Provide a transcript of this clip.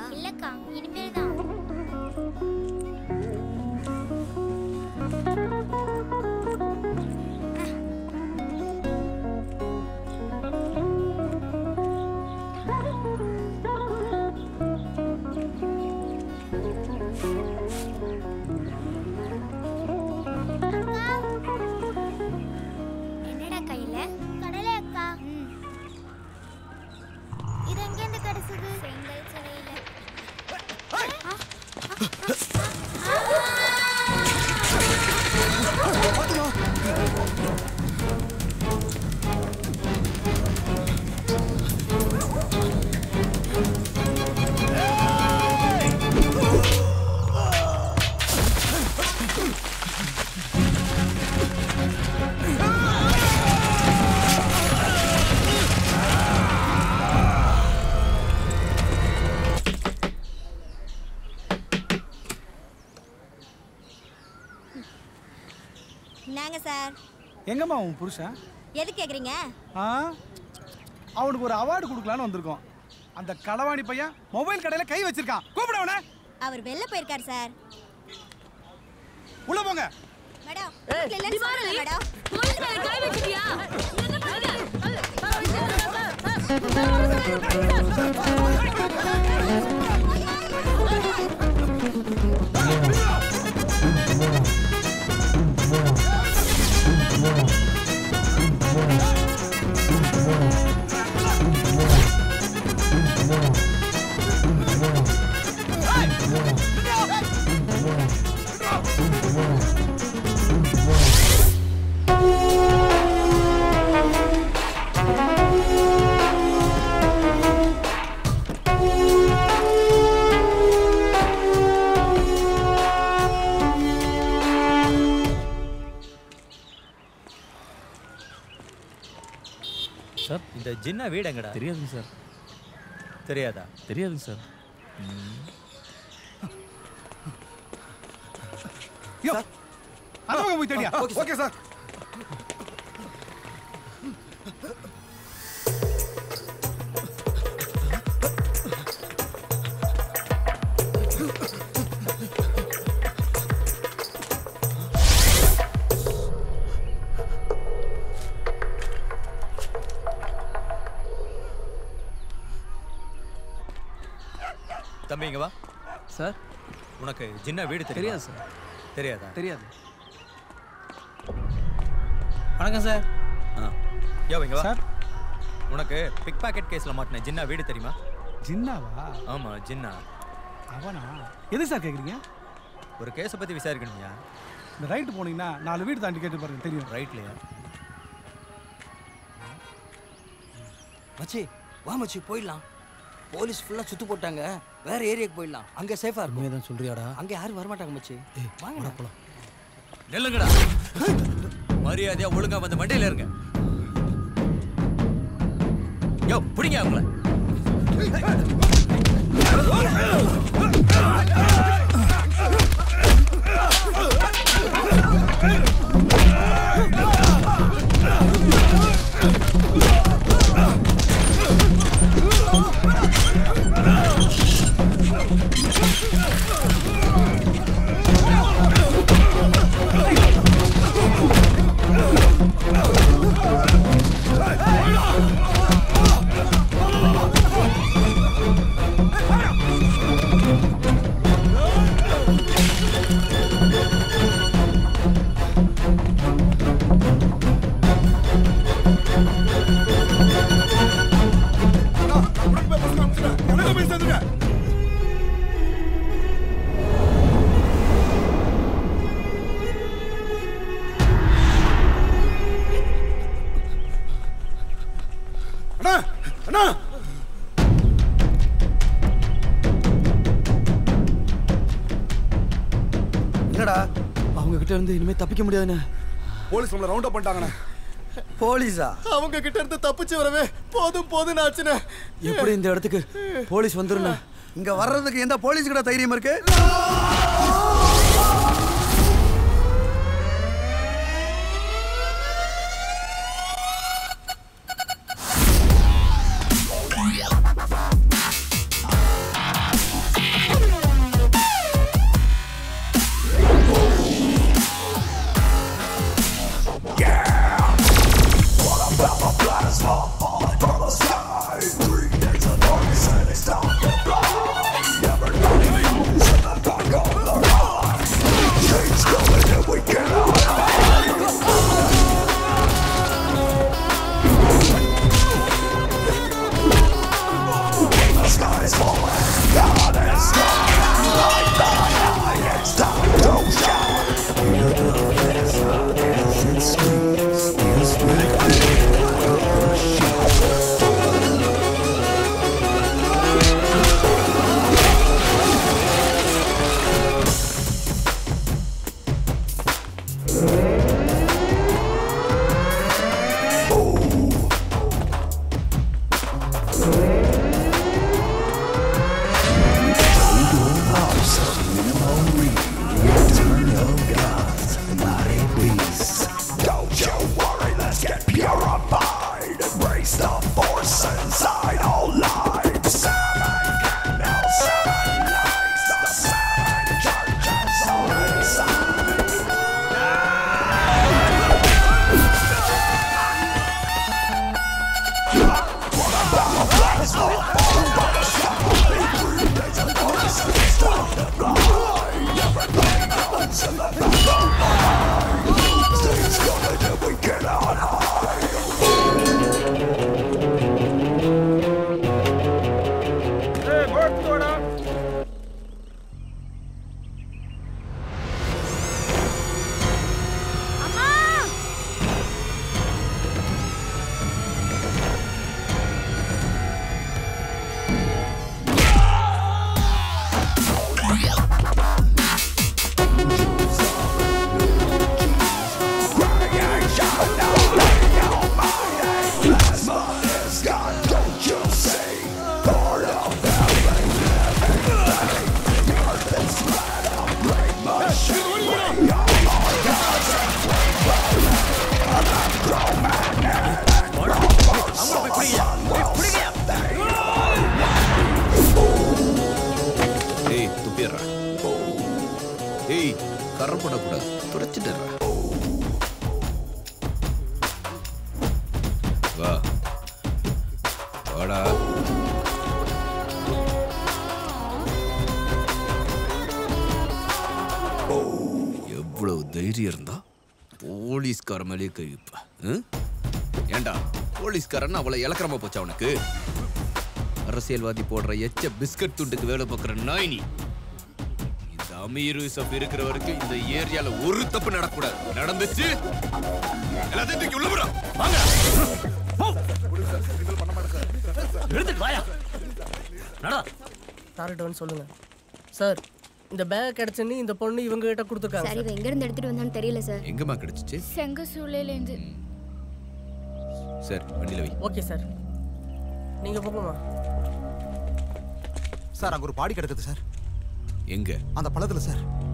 இல்லக்கா, இனிமேல் தான். என்னடா கையில? கடலை அக்கா. இது எங்க இருந்து கிடைச்சது? செங்கல் சிலையில. நாங்க சார். எங்கம்மா உன் புருஷன்? எது கேக்குறீங்க? அவனுக்கு ஒரு அவார்டு கொடுக்கலான்னு வந்திருக்கோம். அந்த களவாணி பையன் மொபைல் கடையில கை வச்சிருக்கான். கூப்பிடு அவனை. அவர் வெளில போயிருக்கார் சார். உள்ள போங்க. மேடம், இல்லன்னு சொல்லுங்க மேடம். போலீஸ் மேல கை வச்சிட்டியா? என்ன பண்ணுங்க? சார், இந்த ஜின்னா வீடு எங்கடா? தெரியாதுங்க சார். தெரியாதா? தெரியாதுங்க சார். யோ, அங்க போய் தேடியா? Okay sir. தம்பி இங்க வா. சார், உனக்கு ஜின்னா வீடு தெரியாது சார். தெரியாதா? தெரியாது. வணக்கம் சார். யோ இங்க வா. சார், உனக்கு பிக் பாக்கெட் கேஸ்ல மாட்டின ஜின்னா வீடு தெரியுமா? ஜின்னாவா? ஆமா, ஜின்னா. அவனா? எது சார் கேக்குறீங்க? ஒரு கேஸை பத்தி விசாரிக்கணும்யா. இந்த ரைட் போனீங்கன்னா 4 வீடு தாண்டி கேட்டு பாருங்க, தெரியும். ரைட்லயா? மச்சி, வா மச்சி, போயிடலாம். போலீஸ் ஃபுல்லா சுத்து போட்டாங்க. வேற ஏரியாக்கு போயிடலாம். அங்க சேஃபா இருக்கும். உண்மையதான் சொல்றியாடா? அங்க யாரும் வர மாட்டாங்க மச்சி. வாங்க போலாம். நெல்லுங்கடா. மரியாதையா ஒழுங்கா வந்து மண்டையில இருங்க. யோ, புடிங்க அவங்கள. என்னடா அவங்க கிட்ட இருந்து இனிமே தப்பிக்க முடியாதுன்னு போலீஸ் நம்மள ரவுண்ட் அப் பண்ணிட்டாங்கண்ணே. போலீஸா? அவங்க கிட்ட இருந்து தப்பிச்சு வரவே போதும் ஆச்சுன்னு. எப்படி இந்த இடத்துக்கு போலீஸ் வந்துருன்னு? இங்க வர்றதுக்கு எந்த போலீஸ் கிட்ட தைரியம் இருக்கு? ஏண்டா போலீஸ்காரன் அவளை இலக்கரமா போச்சா உனக்கு? அரசியல்வாதி போடுற எச்ச பிஸ்கட் துண்டுக்கு வேலை பார்க்குற நாய் நீ. இந்த அமீர் யூசப் இருக்கிற வரைக்கும் இந்த ஏரியால ஒரு தப்பு நடக்கூடாது. நடந்துச்சு எல்லாத்தையும் தூக்கி உள்ள போறோம். வாங்க எடுத்துட்டு வாயா. நடா சார்கிட்ட வந்து சொல்லுங்க. சார் இந்த பேக் கிடைச்சுன்னு இந்த பொண்ணு இவங்க கிட்ட கொடுத்துருக்காங்க. சார் இவ எங்க இருந்து எடுத்துட்டு வந்தான்னு தெரியல சார். எங்கம்மா கிடைச்சிச்சு? செங்க சூளையில இருந்து. சார் வண்டியில வை. ஓகே சார் நீங்க போங்கம்மா. சார் அங்க ஒரு பாடி கிடக்குது சார். எங்க? அந்த பழத்துல சார்.